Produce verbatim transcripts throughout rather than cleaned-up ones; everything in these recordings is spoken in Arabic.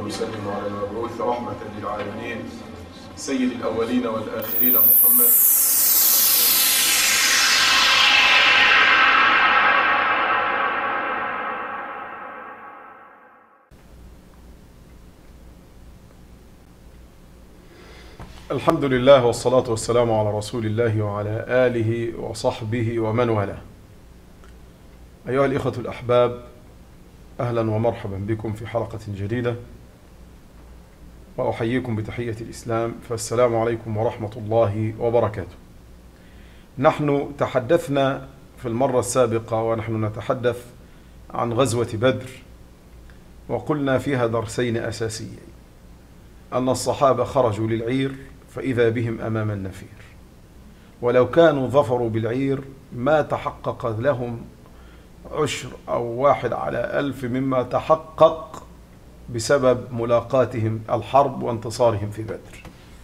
ويسلم على المبعوث رحمة للعالمين سيد الأولين والآخرين محمد. الحمد لله والصلاة والسلام على رسول الله وعلى آله وصحبه ومن والاه. أيها الإخوة الأحباب، أهلا ومرحبا بكم في حلقة جديدة، وأحييكم بتحية الإسلام، فالسلام عليكم ورحمة الله وبركاته. نحن تحدثنا في المرة السابقة ونحن نتحدث عن غزوة بدر، وقلنا فيها درسين أساسيين: أن الصحابة خرجوا للعير فإذا بهم أمام النفير، ولو كانوا ظفروا بالعير ما تحقق لهم عشر أو واحد على ألف مما تحقق بسبب ملاقاتهم الحرب وانتصارهم في بدر.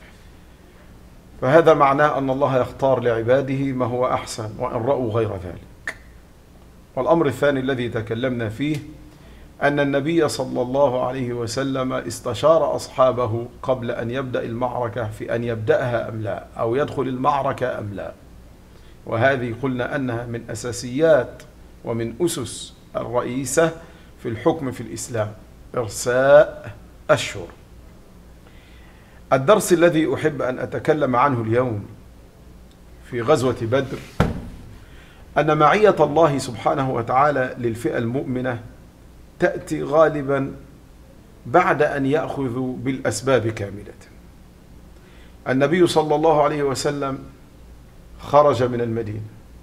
فهذا معناه أن الله يختار لعباده ما هو أحسن وإن رأوا غير ذلك. والأمر الثاني الذي تكلمنا فيه أن النبي صلى الله عليه وسلم استشار أصحابه قبل أن يبدأ المعركة في أن يبدأها أم لا، أو يدخل المعركة أم لا. وهذه قلنا أنها من أساسيات ومن أسس الرئيسة في الحكم في الإسلام، إرساء الشورى. الدرس الذي أحب أن أتكلم عنه اليوم في غزوة بدر أن معية الله سبحانه وتعالى للفئة المؤمنة تأتي غالبا بعد أن يأخذوا بالأسباب كاملة. النبي صلى الله عليه وسلم خرج من المدينة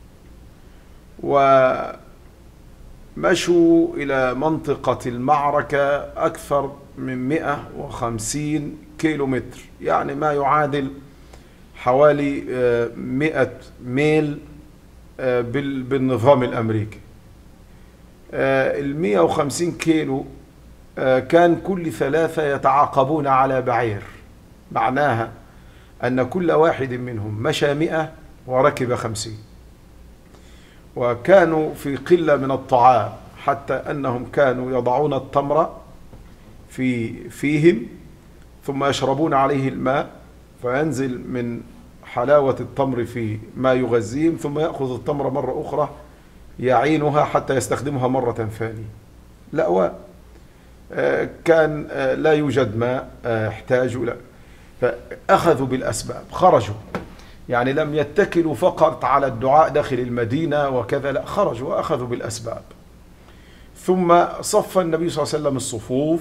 ومشوا إلى منطقة المعركة أكثر من مئة وخمسين كيلو متر، يعني ما يعادل حوالي مئة ميل بالنظام الأمريكي. المئة وخمسين كيلو كان كل ثلاثة يتعاقبون على بعير، معناها أن كل واحد منهم مشى مئة وركب خمسين، وكانوا في قلة من الطعام، حتى أنهم كانوا يضعون التمر في فيهم ثم يشربون عليه الماء فينزل من حلاوة التمر في ما يغذيهم، ثم يأخذ التمر مرة أخرى يعينها حتى يستخدمها مرة ثانية. لا، كان لا يوجد ماء، احتاجوا لا، فأخذوا بالأسباب، خرجوا، يعني لم يتكلوا فقط على الدعاء داخل المدينة وكذا، لا، خرجوا وأخذوا بالأسباب. ثم صف النبي صلى الله عليه وسلم الصفوف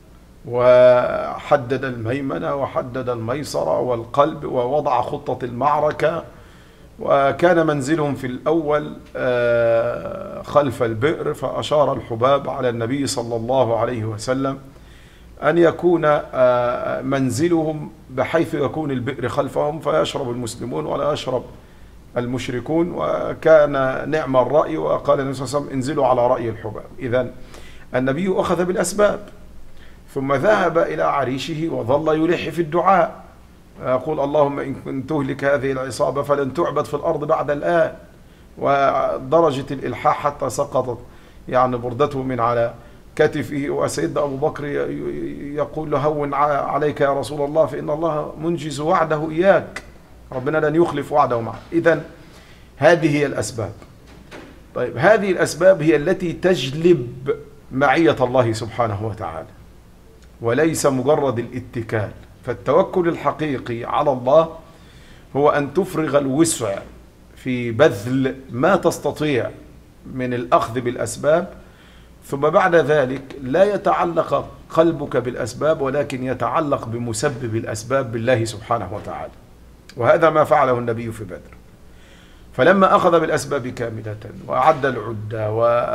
وحدد الميمنة وحدد الميسرة والقلب ووضع خطة المعركة. وكان منزلهم في الأول خلف البئر، فأشار الحباب على النبي صلى الله عليه وسلم أن يكون منزلهم بحيث يكون البئر خلفهم فيشرب المسلمون ولا يشرب المشركون. وكان نعم الرأي، وقال النبي صلى الله عليه وسلم: انزلوا على رأي الحباب. إذن النبي أخذ بالأسباب، ثم ذهب إلى عريشه وظل يلح في الدعاء، يقول: اللهم إن تهلك هذه العصابة فلن تعبد في الأرض بعد الآن. ودرجة الإلحاح حتى سقطت يعني بردته من على كتفه، وسيدنا أبو بكر يقول له: هون عليك يا رسول الله، فإن الله منجز وعده إياك، ربنا لن يخلف وعده معه. إذن هذه هي الأسباب. طيب، هذه الأسباب هي التي تجلب معية الله سبحانه وتعالى، وليس مجرد الاتكال. فالتوكل الحقيقي على الله هو أن تفرغ الوسع في بذل ما تستطيع من الأخذ بالأسباب، ثم بعد ذلك لا يتعلق قلبك بالأسباب، ولكن يتعلق بمسبب الأسباب بالله سبحانه وتعالى. وهذا ما فعله النبي في بدر. فلما أخذ بالأسباب كاملة وأعد العدة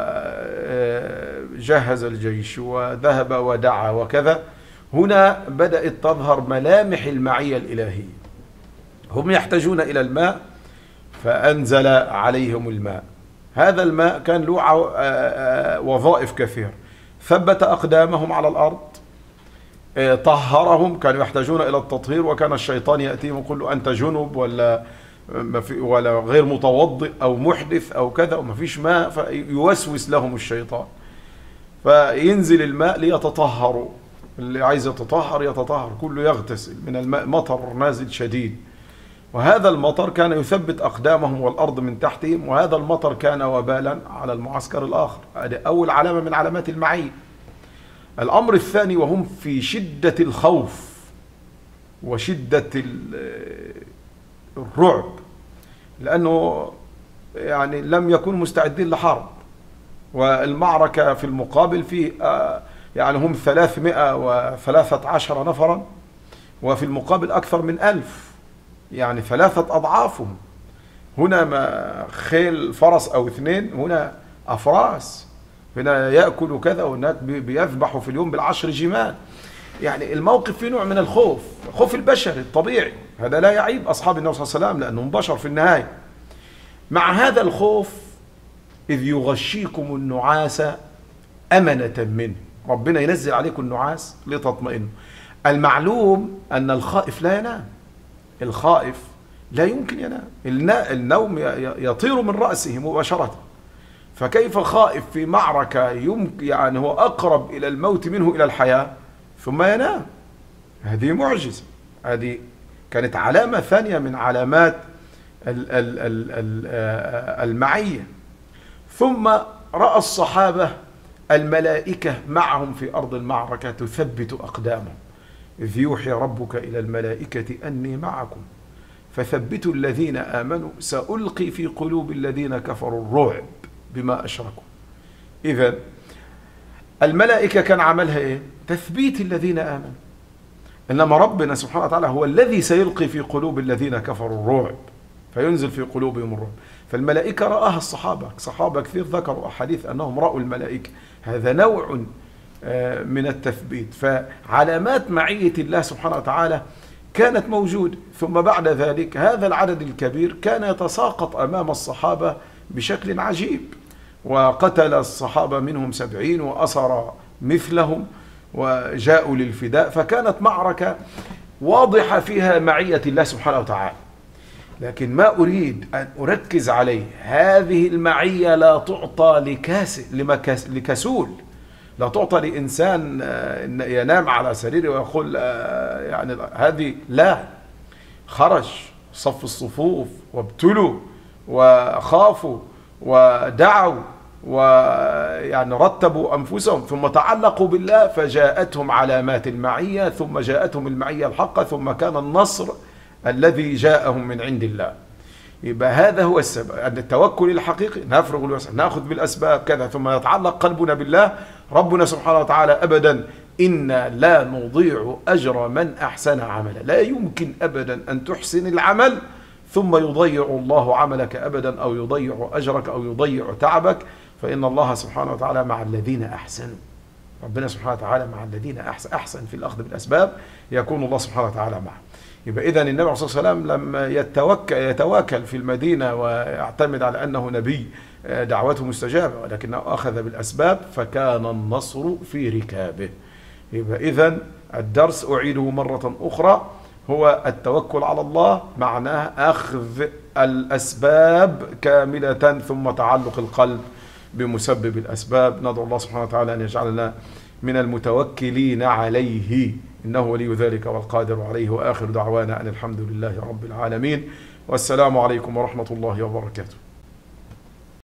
وجهز الجيش وذهب ودعا وكذا، هنا بدأت تظهر ملامح المعية الإلهية. هم يحتاجون إلى الماء فأنزل عليهم الماء. هذا الماء كان له وظائف كثيرة: ثبت أقدامهم على الأرض، طهرهم، كانوا يحتاجون إلى التطهير، وكان الشيطان يأتيهم ويقول له: أنت جنب ولا ولا غير متوضئ أو محدث أو كذا، وما فيش ماء، فيوسوس لهم الشيطان، فينزل الماء ليتطهروا. اللي عايز يتطهر يتطهر، كله يغتسل من الماء، مطر نازل شديد. وهذا المطر كان يثبت أقدامهم والأرض من تحتهم، وهذا المطر كان وبالا على المعسكر الآخر. هذه أول علامة من علامات المعية. الأمر الثاني، وهم في شدة الخوف وشدة الرعب، لأنه يعني لم يكونوا مستعدين لحرب، والمعركة في المقابل في يعني هم ثلاثمائة وثلاثة عشر نفرا، وفي المقابل أكثر من ألف، يعني ثلاثة أضعافهم. هنا ما خيل فرس أو اثنين، هنا أفراس، هنا يأكل كذا، وهناك بيذبحوا في اليوم بالعشر جمال. يعني الموقف فيه نوع من الخوف، خوف البشر الطبيعي، هذا لا يعيب أصحاب النبي صلى الله عليه وسلم لأنهم بشر في النهاية. مع هذا الخوف إذ يغشيكم النعاس أمنة منه، ربنا ينزل عليكم النعاس لتطمئنوا. المعلوم أن الخائف لا ينام، الخائف لا يمكن ينام، النوم يطير من رأسه مباشرة، فكيف خائف في معركة يمكن يعني هو أقرب إلى الموت منه إلى الحياة ثم ينام؟ هذه معجزة. هذه كانت علامة ثانية من علامات المعية. ثم رأى الصحابة الملائكة معهم في أرض المعركة تثبت أقدامهم، إذ يوحي ربك إلى الملائكة أني معكم فثبتوا الذين آمنوا سألقي في قلوب الذين كفروا الرعب بما أشركوا. إذن الملائكة كان عملها إيه؟ تثبيت الذين آمنوا، إنما ربنا سبحانه وتعالى هو الذي سيلقي في قلوب الذين كفروا الرعب، فينزل في قلوبهم الرعب. فالملائكة رآها الصحابة، صحابة كثير ذكروا أحاديث أنهم رأوا الملائكة، هذا نوع من التثبيت. فعلامات معية الله سبحانه وتعالى كانت موجودة. ثم بعد ذلك هذا العدد الكبير كان يتساقط أمام الصحابة بشكل عجيب، وقتل الصحابة منهم سبعين وأسر مثلهم وجاءوا للفداء، فكانت معركة واضحة فيها معية الله سبحانه وتعالى. لكن ما أريد أن أركز عليه، هذه المعية لا تعطى لكاس لكسول، لا تعطى لإنسان ينام على سريره ويقول يعني هذه، لا، خرج صف الصفوف وابتلوا وخافوا ودعوا ويعني رتبوا أنفسهم، ثم تعلقوا بالله فجاءتهم علامات المعية، ثم جاءتهم المعية الحقة، ثم كان النصر الذي جاءهم من عند الله. يبقى هذا هو السبب، أن التوكل الحقيقي نفرغ الوسع، نأخذ بالأسباب كذا، ثم يتعلق قلبنا بالله. ربنا سبحانه وتعالى أبدا إنا لا نضيع أجر من أحسن عملا، لا يمكن أبدا أن تحسن العمل ثم يضيع الله عملك أبدا، أو يضيع أجرك أو يضيع تعبك، فإن الله سبحانه وتعالى مع الذين أحسنوا. ربنا سبحانه وتعالى مع الذين أحسن, أحسن في الأخذ بالأسباب يكون الله سبحانه وتعالى معه. يبقى إذن النبي صلى الله عليه وسلم لما يتوكل, يتواكل في المدينة ويعتمد على أنه نبي دعوته مستجابة، ولكنه أخذ بالأسباب فكان النصر في ركابه. يبقى إذن الدرس أعيده مرة أخرى هو التوكل على الله، معناه أخذ الأسباب كاملة ثم تعلق القلب بمسبب الأسباب. ندعو الله سبحانه وتعالى أن يجعلنا من المتوكلين عليه، إنه ولي ذلك والقادر عليه. وآخر دعوانا أن الحمد لله رب العالمين، والسلام عليكم ورحمة الله وبركاته.